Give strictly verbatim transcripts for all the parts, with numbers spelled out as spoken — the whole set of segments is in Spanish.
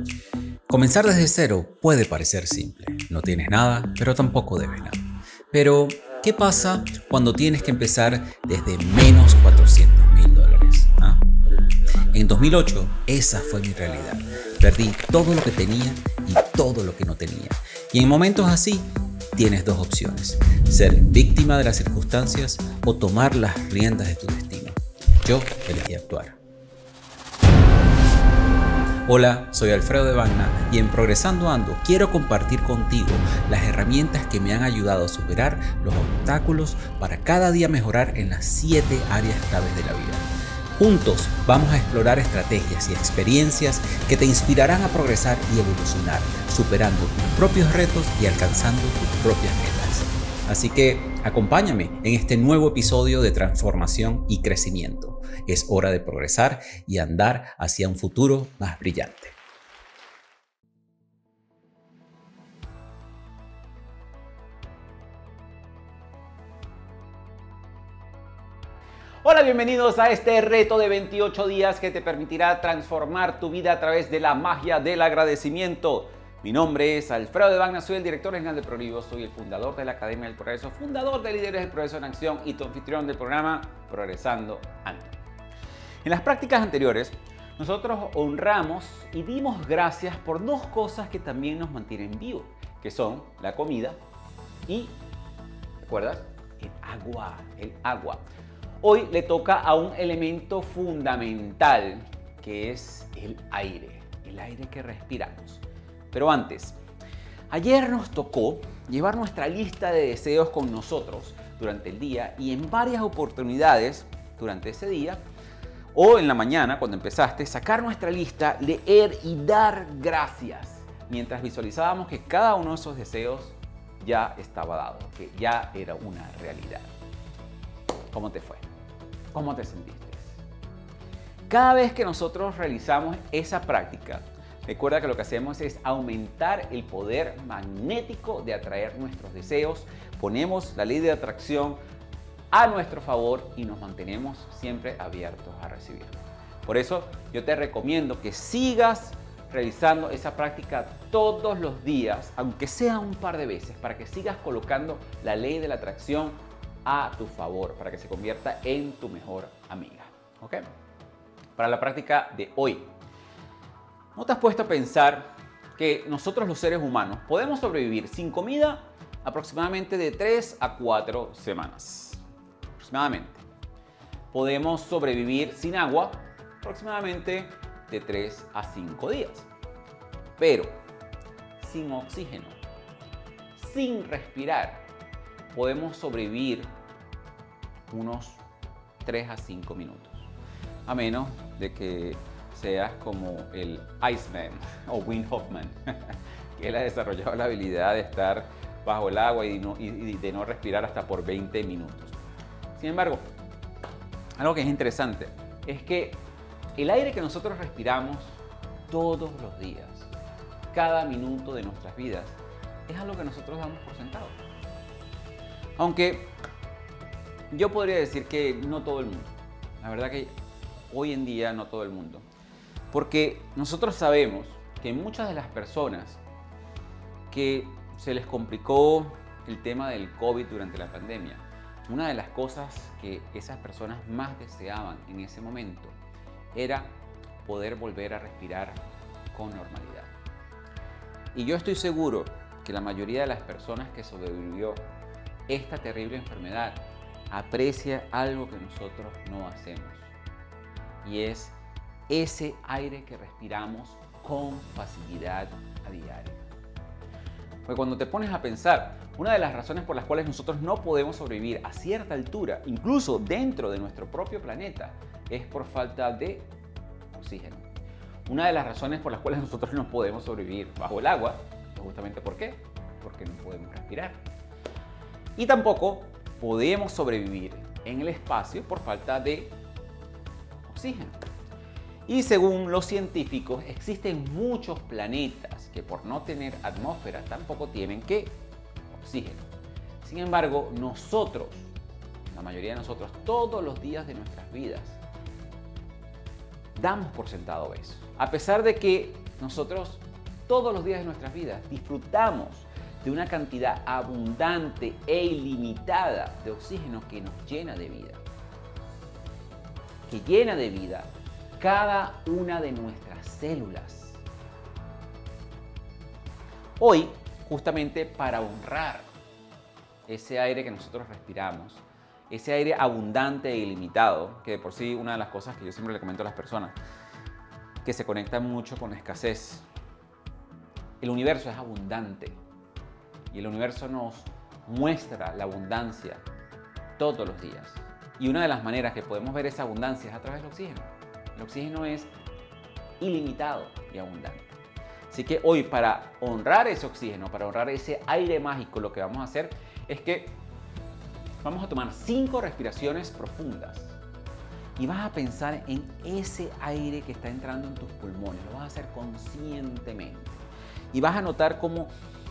Comenzar desde cero puede parecer simple. No tienes nada, pero tampoco debes nada. Pero, ¿qué pasa cuando tienes que empezar desde menos cuatrocientos mil dólares? ¿Ah? En dos mil ocho, esa fue mi realidad. Perdí todo lo que tenía y todo lo que no tenía. Y en momentos así, tienes dos opciones: ser víctima de las circunstancias o tomar las riendas de tu destino. Yo elegí actuar. Hola, soy Alfredo de Bagna y en Progresando Ando quiero compartir contigo las herramientas que me han ayudado a superar los obstáculos para cada día mejorar en las siete áreas claves de la vida. Juntos vamos a explorar estrategias y experiencias que te inspirarán a progresar y evolucionar, superando tus propios retos y alcanzando tus propias metas. Así que acompáñame en este nuevo episodio de transformación y crecimiento. Es hora de progresar y andar hacia un futuro más brillante. Hola, bienvenidos a este reto de veintiocho días que te permitirá transformar tu vida a través de la magia del agradecimiento. Mi nombre es Alfredo de Bagna, soy el director general de ProLibro, soy el fundador de la Academia del Progreso, fundador de Líderes del Progreso en Acción y tu anfitrión del programa Progresando Ando. En las prácticas anteriores, nosotros honramos y dimos gracias por dos cosas que también nos mantienen vivos, que son la comida y, ¿recuerdas? El agua, el agua. Hoy le toca a un elemento fundamental, que es el aire, el aire que respiramos. Pero antes, ayer nos tocó llevar nuestra lista de deseos con nosotros durante el día y en varias oportunidades durante ese día o en la mañana cuando empezaste, sacar nuestra lista, leer y dar gracias mientras visualizábamos que cada uno de esos deseos ya estaba dado, que ya era una realidad. ¿Cómo te fue? ¿Cómo te sentiste? Cada vez que nosotros realizamos esa práctica, recuerda que lo que hacemos es aumentar el poder magnético de atraer nuestros deseos, ponemos la ley de atracción a nuestro favor y nos mantenemos siempre abiertos a recibir. Por eso yo te recomiendo que sigas realizando esa práctica todos los días, aunque sea un par de veces, para que sigas colocando la ley de la atracción a tu favor, para que se convierta en tu mejor amiga. ¿Ok? Para la práctica de hoy, ¿no te has puesto a pensar que nosotros los seres humanos podemos sobrevivir sin comida aproximadamente de tres a cuatro semanas? Aproximadamente. Podemos sobrevivir sin agua aproximadamente de tres a cinco días. Pero sin oxígeno, sin respirar, podemos sobrevivir unos tres a cinco minutos. A menos de que seas como el Iceman o Wim Hoffman, que él ha desarrollado la habilidad de estar bajo el agua y, no, y de no respirar hasta por veinte minutos. Sin embargo, algo que es interesante es que el aire que nosotros respiramos todos los días, cada minuto de nuestras vidas, es algo que nosotros damos por sentado. Aunque yo podría decir que no todo el mundo. La verdad que hoy en día no todo el mundo. Porque nosotros sabemos que muchas de las personas que se les complicó el tema del COVID durante la pandemia, una de las cosas que esas personas más deseaban en ese momento era poder volver a respirar con normalidad. Y yo estoy seguro que la mayoría de las personas que sobrevivió esta terrible enfermedad aprecia algo que nosotros no hacemos, y es ese aire que respiramos con facilidad a diario. Porque cuando te pones a pensar, una de las razones por las cuales nosotros no podemos sobrevivir a cierta altura, incluso dentro de nuestro propio planeta, es por falta de oxígeno. Una de las razones por las cuales nosotros no podemos sobrevivir bajo el agua es justamente ¿por qué? Porque no podemos respirar. Y tampoco podemos sobrevivir en el espacio por falta de oxígeno. Y según los científicos, existen muchos planetas que por no tener atmósfera tampoco tienen ¿qué? Oxígeno. Sin embargo, nosotros, la mayoría de nosotros, todos los días de nuestras vidas, damos por sentado eso. A pesar de que nosotros todos los días de nuestras vidas disfrutamos de una cantidad abundante e ilimitada de oxígeno que nos llena de vida. Que llena de vida cada una de nuestras células. Hoy, justamente para honrar ese aire que nosotros respiramos, ese aire abundante e ilimitado, que de por sí una de las cosas que yo siempre le comento a las personas, que se conectan mucho con la escasez. El universo es abundante y el universo nos muestra la abundancia todos los días. Y una de las maneras que podemos ver esa abundancia es a través del oxígeno. El oxígeno es ilimitado y abundante. Así que hoy, para honrar ese oxígeno, para honrar ese aire mágico, lo que vamos a hacer es que vamos a tomar cinco respiraciones profundas y vas a pensar en ese aire que está entrando en tus pulmones. Lo vas a hacer conscientemente y vas a notar cómo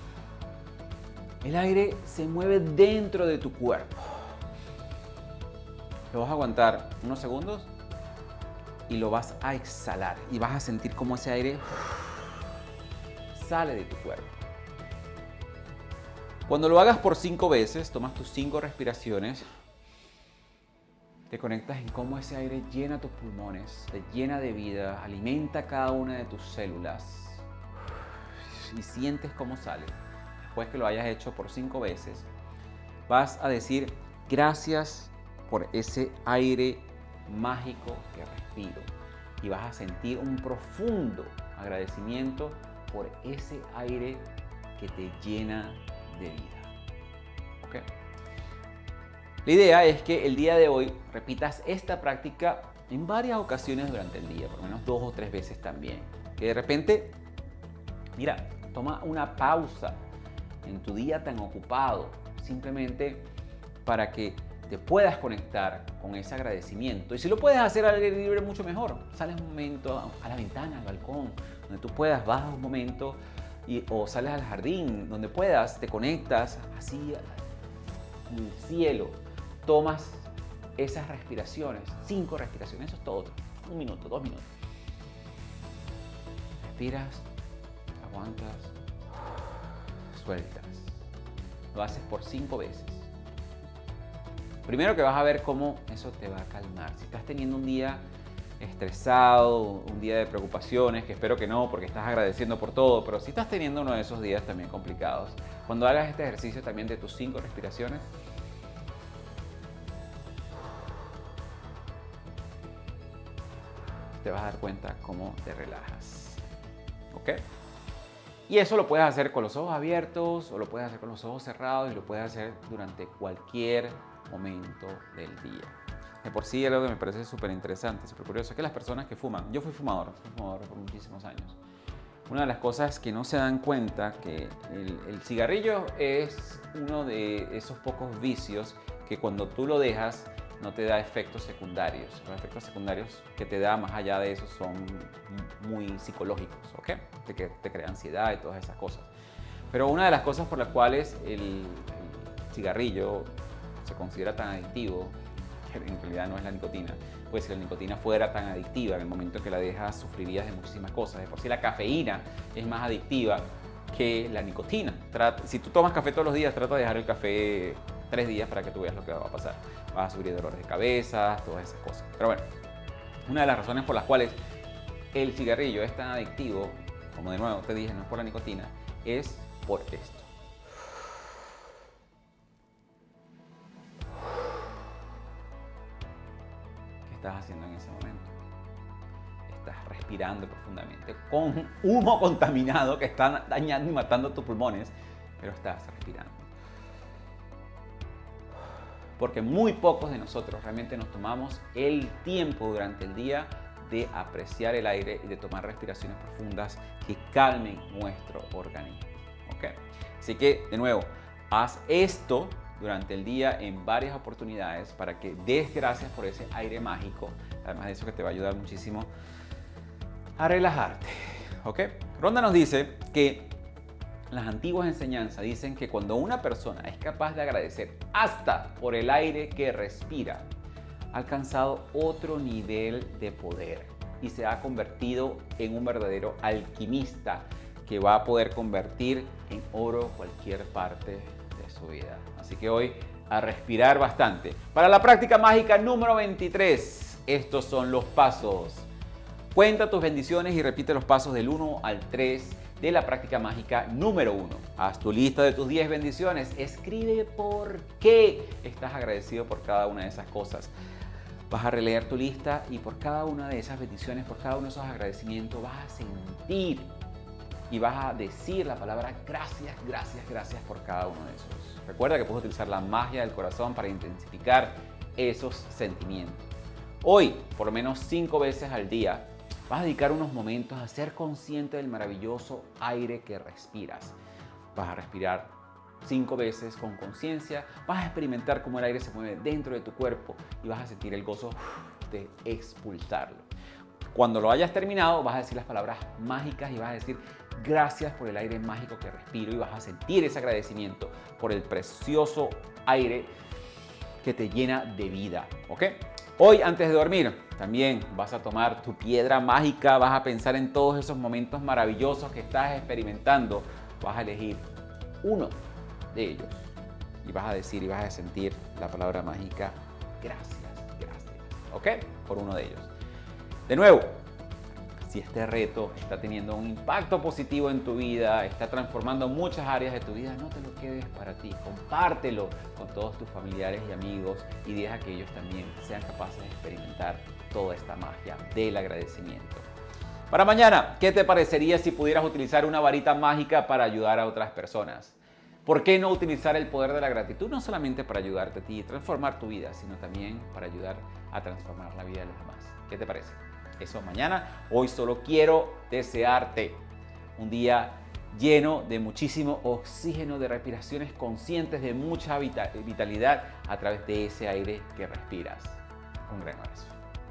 el aire se mueve dentro de tu cuerpo. Lo vas a aguantar unos segundos y lo vas a exhalar y vas a sentir cómo ese aire sale de tu cuerpo. Cuando lo hagas por cinco veces, tomas tus cinco respiraciones, te conectas en cómo ese aire llena tus pulmones, te llena de vida, alimenta cada una de tus células y sientes cómo sale. Después que lo hayas hecho por cinco veces, vas a decir gracias por ese aire mágico que respiro y vas a sentir un profundo agradecimiento por ese aire que te llena de vida. ¿Ok? La idea es que el día de hoy repitas esta práctica en varias ocasiones durante el día, por lo menos dos o tres veces también. Que de repente, mira, toma una pausa en tu día tan ocupado, simplemente para que te puedas conectar con ese agradecimiento. Y si lo puedes hacer al aire libre, mucho mejor. Sales un momento a la ventana, al balcón, donde tú puedas, bajas un momento y, o sales al jardín, donde puedas, te conectas así en el cielo, tomas esas respiraciones, cinco respiraciones, eso es todo, un minuto, dos minutos. Respiras, aguantas, sueltas. Lo haces por cinco veces. Primero que vas a ver cómo eso te va a calmar. Si estás teniendo un día estresado, un día de preocupaciones, que espero que no, porque estás agradeciendo por todo, pero si estás teniendo uno de esos días también complicados, cuando hagas este ejercicio también de tus cinco respiraciones, te vas a dar cuenta cómo te relajas. ¿Ok? Y eso lo puedes hacer con los ojos abiertos o lo puedes hacer con los ojos cerrados y lo puedes hacer durante cualquier momento del día. De por sí, algo que me parece súper interesante, súper curioso, es que las personas que fuman, yo fui fumador, fui fumador por muchísimos años. Una de las cosas que no se dan cuenta que el, el cigarrillo es uno de esos pocos vicios que cuando tú lo dejas no te da efectos secundarios. Los efectos secundarios que te da más allá de eso son muy psicológicos, ¿ok? De que te crea ansiedad y todas esas cosas. Pero una de las cosas por las cuales el, el cigarrillo se considera tan adictivo, que en realidad no es la nicotina, pues si la nicotina fuera tan adictiva, en el momento en que la dejas sufrirías de muchísimas cosas. De por sí la cafeína es más adictiva que la nicotina. Trata, si tú tomas café todos los días, trata de dejar el café tres días para que tú veas lo que va a pasar. Vas a sufrir dolores de cabeza, todas esas cosas. Pero bueno, una de las razones por las cuales el cigarrillo es tan adictivo, como de nuevo te dije, no es por la nicotina, es por esto. ¿Qué estás haciendo en ese momento? Estás respirando profundamente con humo contaminado que está dañando y matando tus pulmones, pero estás respirando. Porque muy pocos de nosotros realmente nos tomamos el tiempo durante el día de apreciar el aire y de tomar respiraciones profundas que calmen nuestro organismo. ¿Ok? Así que, de nuevo, haz esto durante el día en varias oportunidades para que des gracias por ese aire mágico. Además de eso, que te va a ayudar muchísimo a relajarte. ¿Ok? Rhonda nos dice que las antiguas enseñanzas dicen que cuando una persona es capaz de agradecer hasta por el aire que respira, ha alcanzado otro nivel de poder. y se ha convertido en un verdadero alquimista que va a poder convertir en oro cualquier parte de su vida. Así que hoy a respirar bastante. Para la práctica mágica número veintitrés, estos son los pasos. Cuenta tus bendiciones y repite los pasos del uno al tres de la práctica mágica número uno. Haz tu lista de tus diez bendiciones. Escribe por qué estás agradecido por cada una de esas cosas. Vas a releer tu lista y por cada una de esas bendiciones, por cada uno de esos agradecimientos, vas a sentir y vas a decir la palabra gracias, gracias, gracias por cada uno de esos. Recuerda que puedes utilizar la magia del corazón para intensificar esos sentimientos. Hoy, por lo menos cinco veces al día, vas a dedicar unos momentos a ser consciente del maravilloso aire que respiras. Vas a respirar cinco veces con conciencia, vas a experimentar cómo el aire se mueve dentro de tu cuerpo y vas a sentir el gozo de expulsarlo. Cuando lo hayas terminado, vas a decir las palabras mágicas y vas a decir gracias por el aire mágico que respiro y vas a sentir ese agradecimiento por el precioso aire que te llena de vida, ¿ok? Hoy, antes de dormir, también vas a tomar tu piedra mágica, vas a pensar en todos esos momentos maravillosos que estás experimentando, vas a elegir uno de ellos y vas a decir y vas a sentir la palabra mágica gracias, gracias, ¿ok? Por uno de ellos. De nuevo, si este reto está teniendo un impacto positivo en tu vida, está transformando muchas áreas de tu vida, no te lo quedes para ti, compártelo con todos tus familiares y amigos y deja que ellos también sean capaces de experimentar toda esta magia del agradecimiento. Para mañana, ¿qué te parecería si pudieras utilizar una varita mágica para ayudar a otras personas? ¿Por qué no utilizar el poder de la gratitud no solamente para ayudarte a ti y transformar tu vida, sino también para ayudar a transformar la vida de los demás? ¿Qué te parece? Eso mañana. Hoy solo quiero desearte un día lleno de muchísimo oxígeno, de respiraciones conscientes, de mucha vitalidad a través de ese aire que respiras. Un gran abrazo.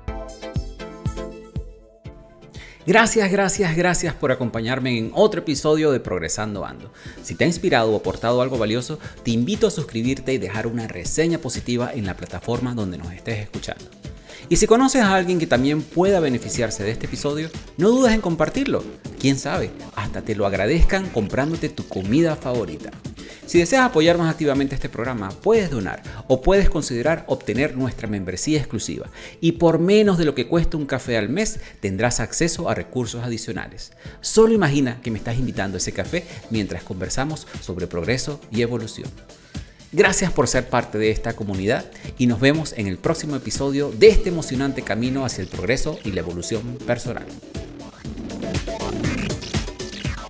Gracias, gracias, gracias por acompañarme en otro episodio de Progresando Ando. Si te ha inspirado o aportado algo valioso, te invito a suscribirte y dejar una reseña positiva en la plataforma donde nos estés escuchando. Y si conoces a alguien que también pueda beneficiarse de este episodio, no dudes en compartirlo. Quién sabe, hasta te lo agradezcan comprándote tu comida favorita. Si deseas apoyar más activamente este programa, puedes donar o puedes considerar obtener nuestra membresía exclusiva. Y por menos de lo que cuesta un café al mes, tendrás acceso a recursos adicionales. Solo imagina que me estás invitando a ese café mientras conversamos sobre progreso y evolución. Gracias por ser parte de esta comunidad y nos vemos en el próximo episodio de este emocionante camino hacia el progreso y la evolución personal.